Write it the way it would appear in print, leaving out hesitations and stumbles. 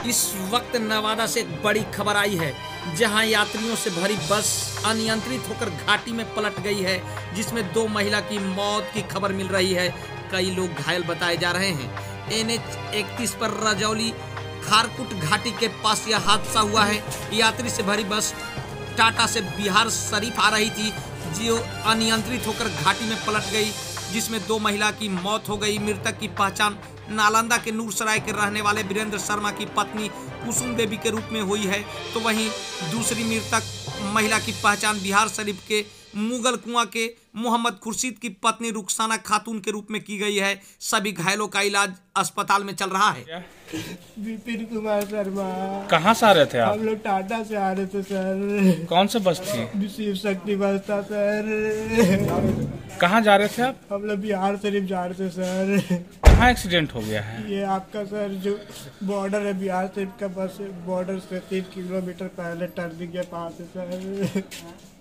इस वक्त नवादा से एक बड़ी खबर आई है, जहां यात्रियों से भरी बस अनियंत्रित होकर घाटी में पलट गई है, जिसमें 2 महिला की मौत की खबर मिल रही है। कई लोग घायल बताए जा रहे हैं। NH 31 पर रजौली खारकुट घाटी के पास यह हादसा हुआ है। यात्री से भरी बस टाटा से बिहार शरीफ आ रही थी, जो अनियंत्रित होकर घाटी में पलट गई, जिसमें 2 महिला की मौत हो गई। मृतक की पहचान नालंदा के नूरसराय के रहने वाले वीरेंद्र शर्मा की पत्नी कुसुम देवी के रूप में हुई है, तो वहीं दूसरी मृतक महिला की पहचान बिहार शरीफ के मुगल कुआं के मोहम्मद खुर्शीद की पत्नी रुखसाना खातून के रूप में की गई है। सभी घायलों का इलाज अस्पताल में चल रहा है। विपिन कुमार शर्मा। कहाँ से आ रहे थे आप? हम लोग टाटा से आ रहे थे सर। कौन सी बस थी? शिव शक्ति बस था सर। कहाँ जा रहे थे आप? हम लोग बिहार शरीफ जा रहे थे सर। कहाँ एक्सीडेंट हो गया है? ये आपका सर जो बॉर्डर है बिहार शरीफ का, बस बॉर्डर से 3 किलोमीटर पहले टर्निंग के पास है सर।